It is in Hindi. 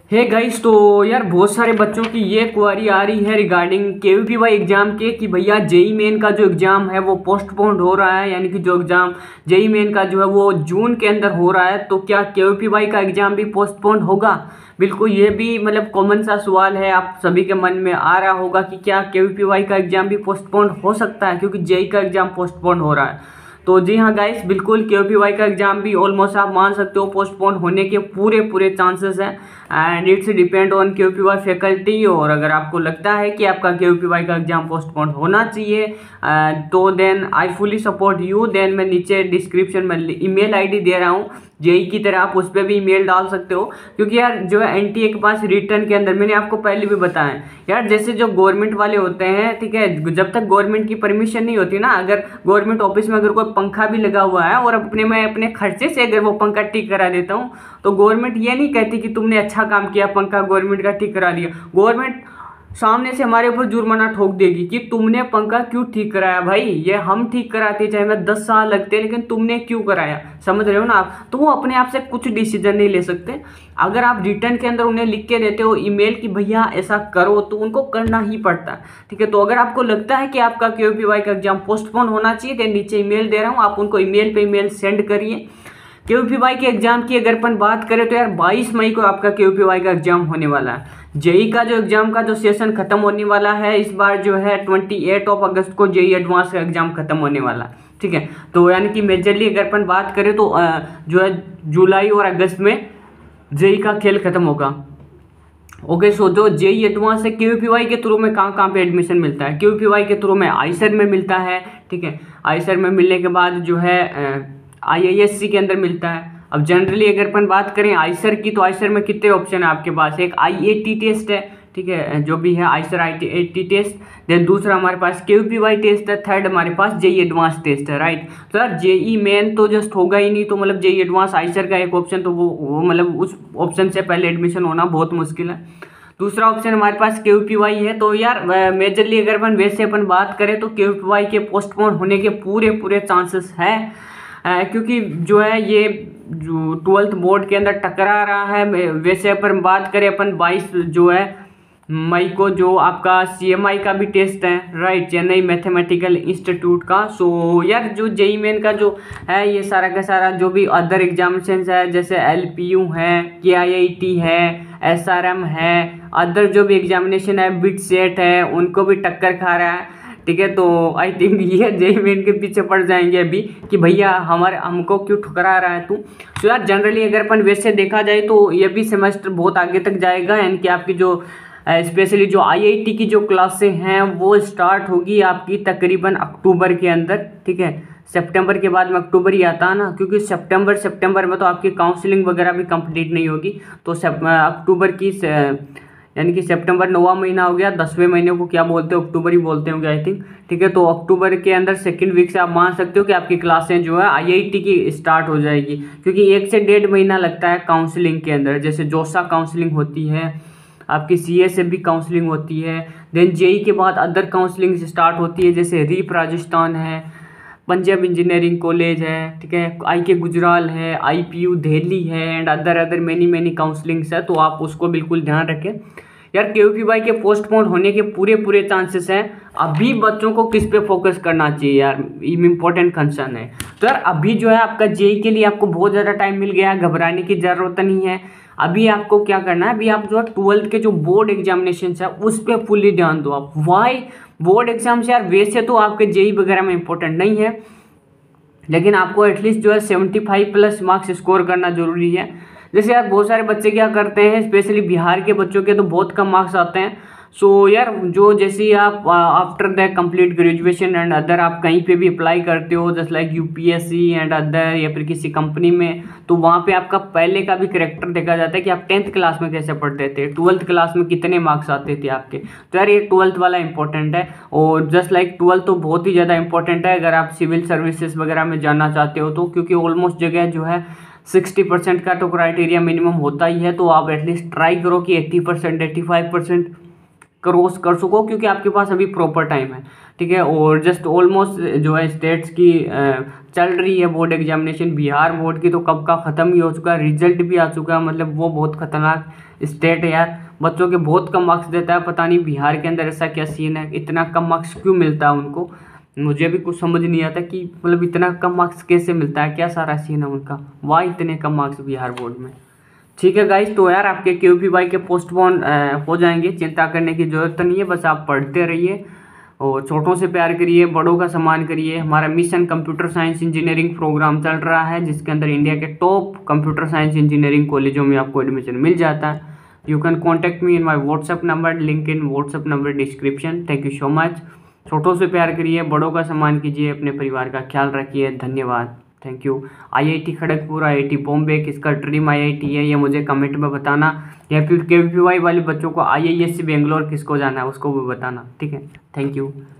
हे गाइस, तो यार बहुत सारे बच्चों की ये क्वारी आ रही है रिगार्डिंग केवीपीवाई एग्जाम के कि भैया जेई मेन का जो एग्जाम है वो पोस्टपोन्ड हो रहा है। यानी कि जो एग्जाम जेई मेन का जो है वो जून के अंदर हो रहा है, तो क्या केवीपीवाई का एग्जाम भी पोस्टपोन्ड होगा? बिल्कुल, ये भी मतलब कॉमन सा सवाल है, आप सभी के मन में आ रहा होगा कि क्या केवीपीवाई का एग्जाम भी पोस्टपोन्ड हो सकता है क्योंकि जेई का एग्जाम पोस्टपोन्ड हो रहा है। तो जी हाँ गाइस, बिल्कुल केवीपीवाई का एग्जाम भी ऑलमोस्ट आप मान सकते हो पोस्टपोन होने के पूरे पूरे चांसेस हैं। And it's depend on KVPY faculty. और अगर आपको लगता है कि आपका केवीपीवाई का एग्जाम पोस्टपोन होना चाहिए तो then I fully support you. Then मैं नीचे डिस्क्रिप्शन में ईमेल आईडी दे रहा हूँ जेई की तरह, आप उस पर भी ईमेल डाल सकते हो। क्योंकि यार जो है एनटीए के पास रिटर्न के अंदर मैंने आपको पहले भी बताया यार, जैसे जो गवर्नमेंट वाले होते हैं, ठीक है, जब तक गवर्नमेंट की परमिशन नहीं होती ना, अगर गवर्नमेंट ऑफिस में अगर कोई पंखा भी लगा हुआ है और अपने खर्चे से अगर वो पंखा ठीक करा देता हूँ तो गवर्नमेंट ये नहीं कहती कि तुमने अच्छा काम किया, पंखा गवर्नमेंट का ठीक करा दिया। गवर्नमेंट सामने से हमारे ऊपर जुर्माना ठोक देगी कि तुमने पंखा क्यों ठीक कराया। भाई ये हम ठीक कराते चाहे मैं 10 साल लगते, लेकिन तुमने क्यों कराया, समझ रहे हो ना आप? तो वो अपने आप से कुछ डिसीजन नहीं ले सकते। अगर आप रिटर्न के अंदर उन्हें लिख के देते हो ईमेल कि भैया ऐसा करो, तो उनको करना ही पड़ता है, ठीक है। तो अगर आपको लगता है कि आपका केवीपीवाई का एग्जाम पोस्टपोन होना चाहिए, तो नीचे ईमेल दे रहा हूँ, आप उनको ईमेल पे ईमेल सेंड करिए। केवीपीवाई के एग्जाम की अगर अपन बात करें तो यार 22 मई को आपका केवीपीवाई का एग्जाम होने वाला है। जेई का जो एग्जाम का जो सेशन खत्म होने वाला है इस बार जो है 28 अगस्त को जेई एडवांस का एग्जाम खत्म होने वाला है, ठीक है। तो यानी कि मेजरली अगर अपन बात करें तो जो है जुलाई और अगस्त में जेई का खेल खत्म होगा। ओके, सो जो जेई एडवांस है केवीपीवाई के थ्रू में कहाँ कहाँ पे एडमिशन मिलता है? केवीपीवाई के थ्रू में आईसर में मिलता है, ठीक है। आईसर में मिलने के बाद जो है आईआईएससी के अंदर मिलता है। अब जनरली अगर अपन बात करें आईसर की, तो आईसर में कितने ऑप्शन है आपके पास? एक आईएटी टेस्ट है, ठीक है, जो भी है आईसर आईटी टेस्ट। देन दूसरा हमारे पास केवीपीवाई टेस्ट है। थर्ड हमारे पास जेई एडवांस टेस्ट है, राइट। तो यार जेई मेन तो जस्ट होगा ही नहीं, तो मतलब जेई एडवांस आईसर का एक ऑप्शन, तो वो मतलब उस ऑप्शन से पहले एडमिशन होना बहुत मुश्किल है। दूसरा ऑप्शन हमारे पास केवीपीवाई है। तो यार मेजरली अगर अपन वैसे अपन बात करें तो केवीपीवाई के पोस्टपोन होने के पूरे पूरे चांसेस है, क्योंकि जो है ये जो 12th बोर्ड के अंदर टकरा रहा है। वैसे अपन बात करें अपन 22 जो है मई को जो आपका सीएमआई का भी टेस्ट है, राइट, चेन्नई मैथमेटिकल इंस्टीट्यूट का। सो यार जो जेई मेन का जो है ये सारा का सारा जो भी अदर एग्जामिनेशंस है, जैसे एलपीयू है, केआईआईटी है, एसआरएम है, अदर जो भी एग्जामिनेशन है, बिट सेट है, उनको भी टक्कर खा रहा है, ठीक है। तो आई थिंक ये जेई मेन के पीछे पड़ जाएंगे अभी कि भैया हमको क्यों ठुकरा रहा है तू। सो यार जनरली अगर अपन वैसे देखा जाए तो ये भी सेमेस्टर बहुत आगे तक जाएगा। यानी कि आपकी जो स्पेशली जो आईआईटी की जो क्लासें हैं वो स्टार्ट होगी आपकी तकरीबन अक्टूबर के अंदर, ठीक है। सितंबर के बाद में अक्टूबर ही आता है ना, क्योंकि सितंबर में तो आपकी काउंसलिंग वगैरह भी कंप्लीट नहीं होगी। तो अक्टूबर की यानी कि सितंबर 9वां महीना हो गया, 10वें महीने को क्या बोलते हो, अक्टूबर ही बोलते होंगे आई थिंक, ठीक है। तो अक्टूबर के अंदर सेकंड वीक से आप मान सकते हो कि आपकी क्लासें जो है आईआईटी की स्टार्ट हो जाएगी, क्योंकि 1 से 1.5 महीना लगता है काउंसलिंग के अंदर। जैसे जोसा काउंसलिंग होती है, आपकी सीए से भी काउंसलिंग होती है, देन जेई के बाद अदर काउंसलिंग स्टार्ट होती है, जैसे रीप राजस्थान है, पंजाब इंजीनियरिंग कॉलेज है, ठीक है, आईके गुजराल है, आईपीयू दिल्ली है, एंड अदर मैनी काउंसलिंग्स है। तो आप उसको बिल्कुल ध्यान रखें। यार केवीपीवाई के पोस्टपोन होने के पूरे पूरे चांसेस हैं। अभी बच्चों को किस पे फोकस करना चाहिए यार, इम्पोर्टेंट कंसर्न है। तो यार अभी जो है आपका जेई के लिए आपको बहुत ज़्यादा टाइम मिल गया है, घबराने की ज़रूरत नहीं है। अभी आपको क्या करना है, अभी आप जो है 12th के जो बोर्ड एग्जामिनेशन है उस पर फुल्ली ध्यान दो आप। वाई बोर्ड एग्जाम्स यार वैसे तो आपके जेई वगैरह में इंपॉर्टेंट नहीं है, लेकिन आपको एटलीस्ट जो है 75+ मार्क्स स्कोर करना जरूरी है। जैसे यार बहुत सारे बच्चे क्या करते हैं, स्पेशली बिहार के बच्चों के तो बहुत कम मार्क्स आते हैं। सो यार जो जैसे ही आप after the complete graduation and other आप कहीं पे भी अप्लाई करते हो, just like UPSC and other, या फिर किसी कंपनी में, तो वहाँ पे आपका पहले का भी करेक्टर देखा जाता है कि आप 10th क्लास में कैसे पढ़ते थे, 12th क्लास में कितने मार्क्स आते थे आपके। तो यार ये 12th वाला इंपॉर्टेंट है। और जस्ट लाइक 12th तो बहुत ही ज़्यादा इंपॉर्टेंट है अगर आप सिविल सर्विसेज वगैरह में जाना चाहते हो तो, क्योंकि ऑलमोस्ट जगह जो है 60% का तो क्राइटेरिया मिनिमम होता ही है। तो आप एटलीस्ट ट्राई करो कि 80%, 85% क्रॉस कर सको, क्योंकि आपके पास अभी प्रॉपर टाइम है, ठीक है। और जस्ट ऑलमोस्ट जो है स्टेट्स की चल रही है बोर्ड एग्जामिनेशन, बिहार बोर्ड की तो कब का ख़त्म ही हो चुका है, रिजल्ट भी आ चुका है। मतलब वो बहुत खतरनाक स्टेट है यार, बच्चों के बहुत कम मार्क्स देता है। पता नहीं बिहार के अंदर ऐसा क्या सीन है, इतना कम मार्क्स क्यों मिलता है उनको, मुझे भी कुछ समझ नहीं आता कि मतलब इतना कम मार्क्स कैसे मिलता है, क्या सारा सीन है उनका, वाह इतने कम मार्क्स बिहार बोर्ड में। ठीक है गाइस, तो यार आपके QPY के पोस्टपोन हो जाएंगे, चिंता करने की ज़रूरत नहीं है, बस आप पढ़ते रहिए और छोटों से प्यार करिए, बड़ों का सम्मान करिए। हमारा mission computer science engineering programme चल रहा है, जिसके अंदर इंडिया के टॉप कंप्यूटर साइंस इंजीनियरिंग कॉलेजों में आपको एडमिशन मिल जाता है। You can contact me in my WhatsApp number, link in WhatsApp number description. Thank you so much. छोटों से प्यार करिए, बड़ों का सम्मान कीजिए, अपने परिवार का ख्याल रखिए। धन्यवाद, thank you. IIT Kharagpur, IIT Bombay, किसका ड्रीम IIT है ये मुझे कमेंट में बताना, या फिर QPY वाले बच्चों को IISc बेंगलोर किसको जाना है उसको भी बताना, ठीक है। Thank you.